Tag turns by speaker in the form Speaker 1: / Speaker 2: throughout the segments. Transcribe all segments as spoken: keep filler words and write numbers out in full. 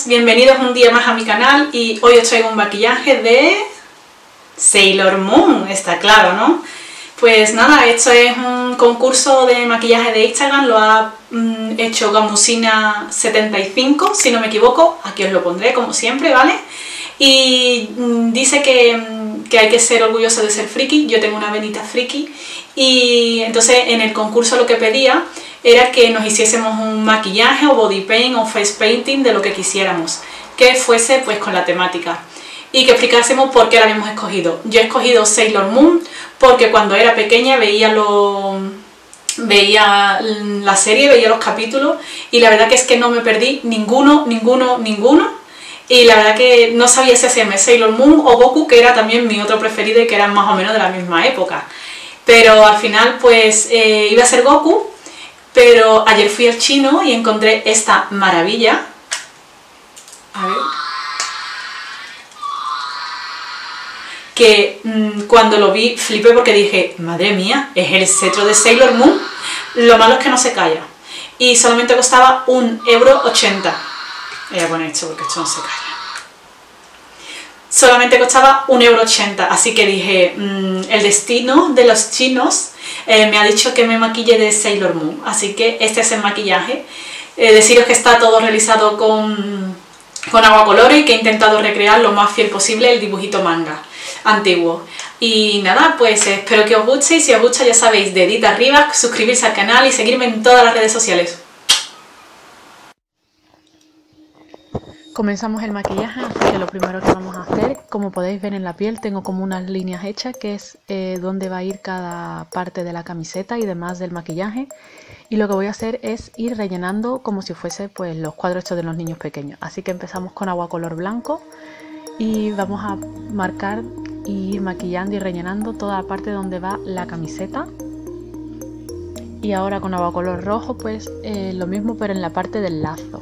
Speaker 1: chicos, bienvenidos un día más a mi canal y hoy os traigo un maquillaje de Sailor Moon, está claro, ¿no? Pues nada, esto es un concurso de maquillaje de Instagram, lo ha mm, hecho Gamusina setenta y cinco, si no me equivoco, aquí os lo pondré como siempre, ¿vale? Y mm, dice que, mm, que hay que ser orgulloso de ser friki, yo tengo una venita friki, y entonces en el concurso lo que pedía era que nos hiciésemos un maquillaje o body paint o face painting de lo que quisiéramos, que fuese pues con la temática y que explicásemos por qué la habíamos escogido. Yo he escogido Sailor Moon porque cuando era pequeña veía, lo, veía la serie, veía los capítulos y la verdad que es que no me perdí ninguno, ninguno, ninguno y la verdad que no sabía si hacerme Sailor Moon o Goku, que era también mi otro preferido y que eran más o menos de la misma época, pero al final pues eh, iba a ser Goku. Pero ayer fui al chino y encontré esta maravilla. A ver. Que mmm, cuando lo vi flipé porque dije, madre mía, es el cetro de Sailor Moon. Lo malo es que no se calla. Y solamente costaba un euro ochenta. Voy a poner esto porque esto no se calla. Solamente costaba un euro ochenta. Así que dije, mmm, el destino de los chinos Eh, me ha dicho que me maquille de Sailor Moon, así que este es el maquillaje. Eh, deciros que está todo realizado con, con agua color y que he intentado recrear lo más fiel posible el dibujito manga antiguo. Y nada, pues eh, espero que os guste y si os gusta ya sabéis, dedito arriba, suscribirse al canal y seguirme en todas las redes sociales.
Speaker 2: Comenzamos el maquillaje, así que lo primero que vamos a hacer, como podéis ver en la piel, tengo como unas líneas hechas, que es eh, donde va a ir cada parte de la camiseta y demás del maquillaje. Y lo que voy a hacer es ir rellenando como si fuese pues los cuadros estos de los niños pequeños. Así que empezamos con agua color blanco y vamos a marcar y ir maquillando y rellenando toda la parte donde va la camiseta. Y ahora con agua color rojo pues eh, lo mismo, pero en la parte del lazo.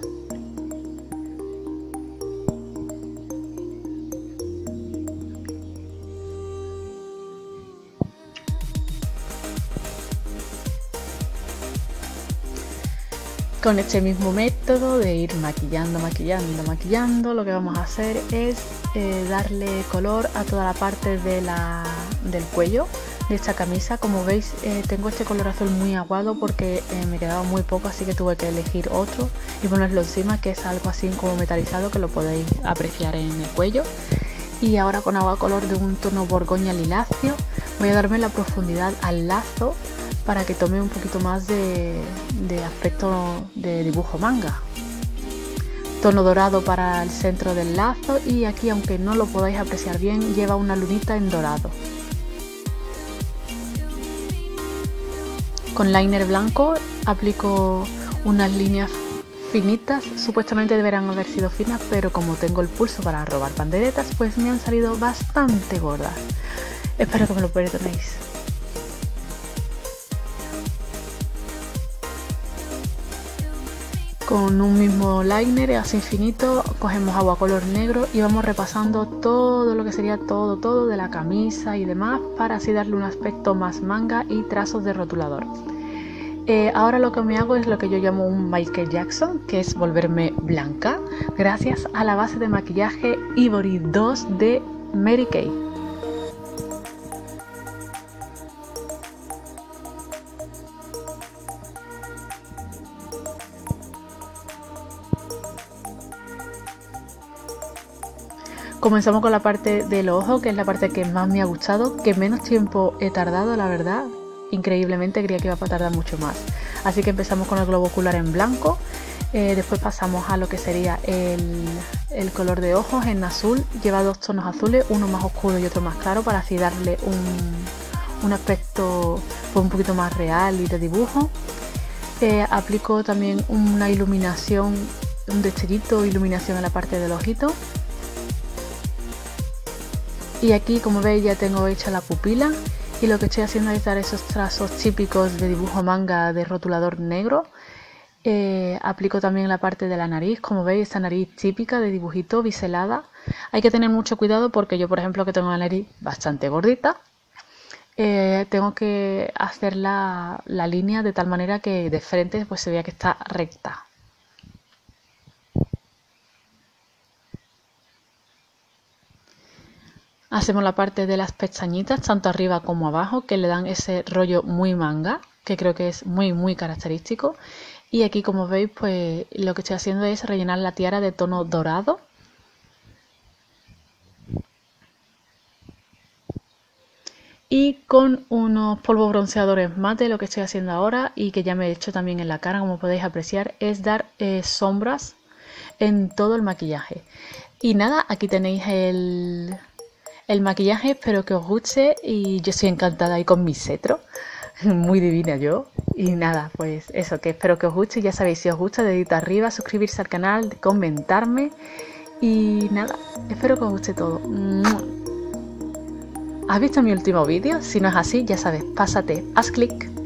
Speaker 2: Con este mismo método de ir maquillando, maquillando, maquillando, lo que vamos a hacer es eh, darle color a toda la parte de la, del cuello de esta camisa. Como veis eh, tengo este color azul muy aguado porque eh, me quedaba muy poco, así que tuve que elegir otro y ponerlo encima, que es algo así como metalizado, que lo podéis apreciar en el cuello. Y ahora con agua color de un tono borgoña liláceo voy a darme la profundidad al lazo para que tome un poquito más de, de aspecto de dibujo manga. Tono dorado para el centro del lazo y aquí, aunque no lo podáis apreciar bien, lleva una lunita en dorado. Con liner blanco aplico unas líneas finitas, supuestamente deberán haber sido finas, pero como tengo el pulso para robar panderetas, pues me han salido bastante gordas. Espero que me lo perdonéis. Con un mismo liner así infinito cogemos agua color negro y vamos repasando todo lo que sería todo, todo de la camisa y demás, para así darle un aspecto más manga y trazos de rotulador. Eh, ahora lo que me hago es lo que yo llamo un Michael Jackson, que es volverme blanca, gracias a la base de maquillaje Ivory dos de Mary Kay. Comenzamos con la parte del ojo, que es la parte que más me ha gustado, que menos tiempo he tardado, la verdad. Increíblemente creía que iba a tardar mucho más. Así que empezamos con el globo ocular en blanco, eh, después pasamos a lo que sería el, el color de ojos en azul. Lleva dos tonos azules, uno más oscuro y otro más claro, para así darle un, un aspecto pues, un poquito más real y de dibujo. Eh, aplico también una iluminación, un destellito de iluminación en la parte del ojito. Y aquí, como veis, ya tengo hecha la pupila y lo que estoy haciendo es dar esos trazos típicos de dibujo manga de rotulador negro. Eh, aplico también la parte de la nariz, como veis, esta nariz típica de dibujito biselada. Hay que tener mucho cuidado porque yo, por ejemplo, que tengo la nariz bastante gordita, eh, tengo que hacer la, la línea de tal manera que de frente pues se vea que está recta. Hacemos la parte de las pestañitas, tanto arriba como abajo, que le dan ese rollo muy manga, que creo que es muy muy característico. Y aquí, como veis, pues lo que estoy haciendo es rellenar la tiara de tono dorado. Y con unos polvos bronceadores mate, lo que estoy haciendo ahora y que ya me he hecho también en la cara, como podéis apreciar, es dar eh, sombras en todo el maquillaje. Y nada, aquí tenéis el, el maquillaje, espero que os guste y yo estoy encantada ahí con mi cetro, muy divina yo. Y nada, pues eso, que espero que os guste, ya sabéis, si os gusta, dedito arriba, suscribirse al canal, comentarme y nada, espero que os guste todo. ¿Has visto mi último vídeo? Si no es así, ya sabes, pásate, haz clic.